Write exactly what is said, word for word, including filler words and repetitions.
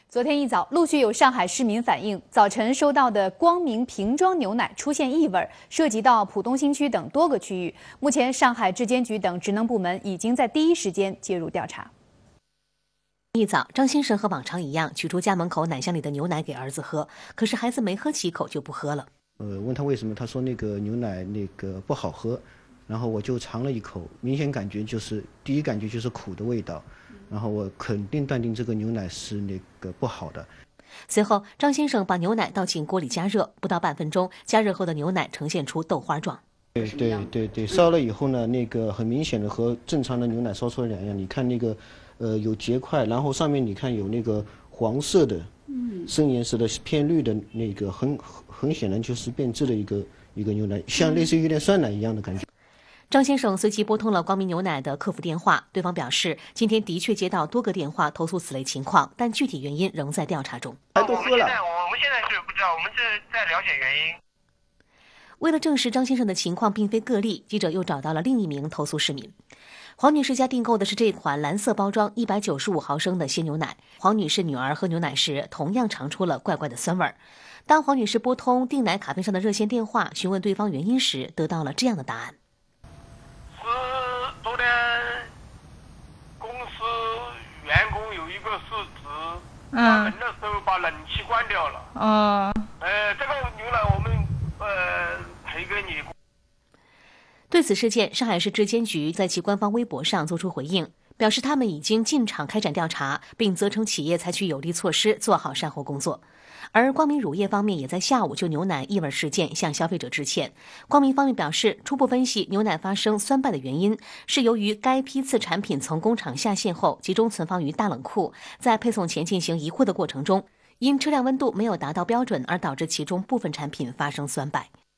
昨天一早，陆续有上海市民反映，早晨收到的光明瓶装牛奶出现异味，涉及到浦东新区等多个区域。目前，上海质监局等职能部门已经在第一时间介入调查。 一早，张先生和往常一样取出家门口奶箱里的牛奶给儿子喝，可是孩子没喝几口就不喝了。 呃，问他为什么，他说那个牛奶那个不好喝，然后我就尝了一口，明显感觉就是第一感觉就是苦的味道。然后我肯定断定这个牛奶是那个不好的。 随后，张先生把牛奶倒进锅里加热，不到半分钟，加热后的牛奶呈现出豆花状。 对对对对，烧了以后呢，那个很明显的和正常的牛奶烧出来两样。你看那个，呃，有结块，然后上面你看有那个黄色的，嗯，深颜色的偏绿的那个，很很显然就是变质的一个一个牛奶，像类似于有点酸奶一样的感觉。 张先生随即拨通了光明牛奶的客服电话，对方表示，今天的确接到多个电话投诉此类情况，但具体原因仍在调查中。 我们现在我们现在是不知道，我们是在了解原因。 为了证实张先生的情况并非个例，记者又找到了另一名投诉市民。黄女士家订购的是这款蓝色包装一百九十五毫升的鲜牛奶。黄女士女儿喝牛奶时同样尝出了怪怪的酸味儿。当黄女士拨通订奶卡片上的热线电话，询问对方原因时，得到了这样的答案。 昨天公司员工有一个是指关门的时候把冷气关掉了。 哦。 呃，这个牛奶我们呃赔给你。 对此事件，上海市质监局在其官方微博上作出回应，表示他们已经进场开展调查，并责成企业采取有力措施，做好善后工作。而光明乳业方面也在下午就牛奶异味事件向消费者致歉。光明方面表示，初步分析牛奶发生酸败的原因是由于该批次产品从工厂下线后集中存放于大冷库，在配送前进行移货的过程中，因车辆温度没有达到标准而导致其中部分产品发生酸败。